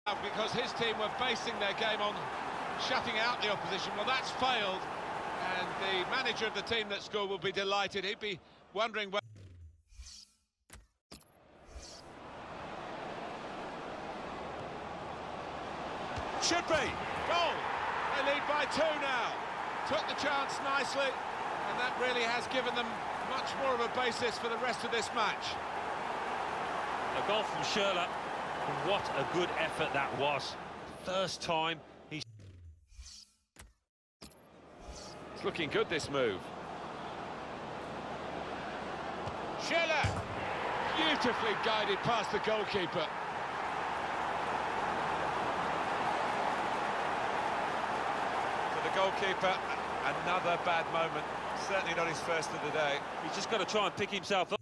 Because his team were basing their game on shutting out the opposition. Well, that's failed, and the manager of the team that scored will be delighted. He'd be wondering whether... Should be. Goal. They lead by 2 now. Took the chance nicely, and that really has given them much more of a basis for the rest of this match. A goal from Schürrle. What a good effort that was. First time he's... It's looking good, this move. Schürrle! Beautifully guided past the goalkeeper. For the goalkeeper, another bad moment. Certainly not his first of the day. He's just got to try and pick himself up.